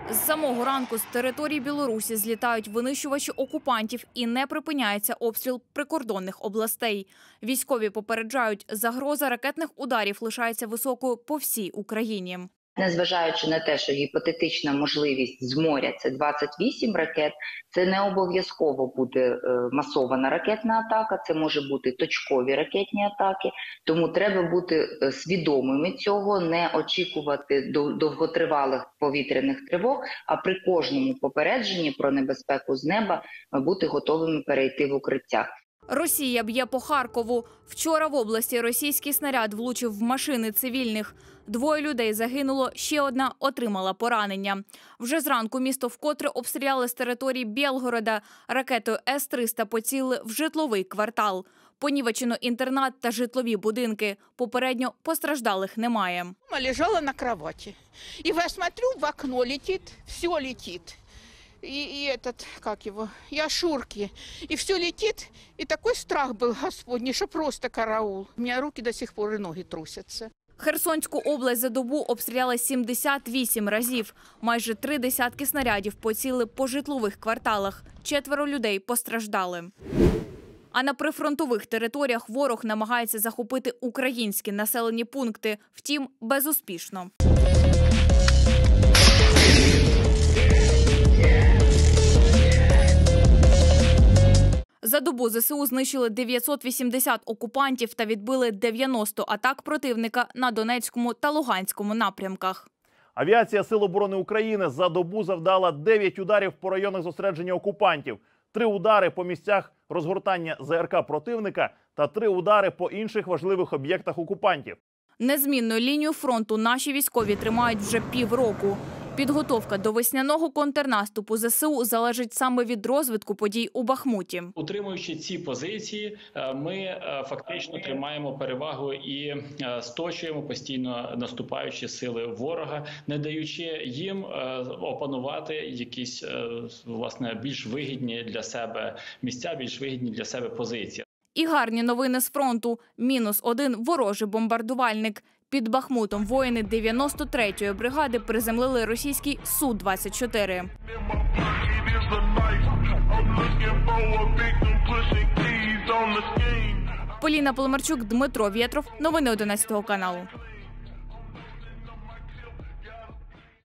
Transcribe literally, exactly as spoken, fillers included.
З самого ранку з території Білорусі злітають винищувачі окупантів і не припиняється обстріл прикордонних областей. Військові попереджають, загроза ракетних ударів лишається високою по всій Україні. Незважаючи на те, що гіпотетична можливість з моря – це двадцять вісім ракет, це не обов'язково буде масована ракетна атака, це може бути точкові ракетні атаки. Тому треба бути свідомими цього, не очікувати довготривалих повітряних тривог, а при кожному попередженні про небезпеку з неба бути готовими перейти в укриття. Росія б'є по Харкову. Вчора в області російський снаряд влучив в машини цивільних. Двоє людей загинуло, ще одна отримала поранення. Вже зранку місто вкотре обстріляли з території Білгорода. Ракетою С триста поцілили в житловий квартал. Понівечено інтернат та житлові будинки. Попередньо постраждалих немає. Я лежала на кроваті. І я смотрю, в окно летить, все летить. И, и этот, как его, и Ашурки, и все летит, и такой страх был Господний, что просто караул. У меня руки до сих пор и ноги трусятся. Херсонську область за добу обстріляли сімдесят вісім разів. Майже три десятки снарядів поцілили по житлових кварталах. Четверо людей постраждали. А на прифронтових територіях ворог намагається захопити українські населені пункти. Втім, безуспішно. За добу ЗСУ знищили дев'ятсот вісімдесят окупантів та відбили дев'яносто атак противника на Донецькому та Луганському напрямках. Авіація Сил оборони України за добу завдала дев'ять ударів по районах зосередження окупантів, три удари по місцях розгортання ЗРК противника та три удари по інших важливих об'єктах окупантів. Незмінною лінію фронту наші військові тримають вже півроку. Підготовка до весняного контрнаступу ЗСУ залежить саме від розвитку подій у Бахмуті. Утримуючи ці позиції, ми фактично тримаємо перевагу і сточуємо постійно наступаючі сили ворога, не даючи їм опанувати якісь, власне, більш вигідні для себе місця, більш вигідні для себе позиції. І гарні новини з фронту. Мінус один ворожий бомбардувальник. Під Бахмутом воїни дев'яносто третьої бригади приземлили російський Су двадцять чотири. Поліна Поломарчук, Дмитро Вєтров. Новини одинадцятого каналу.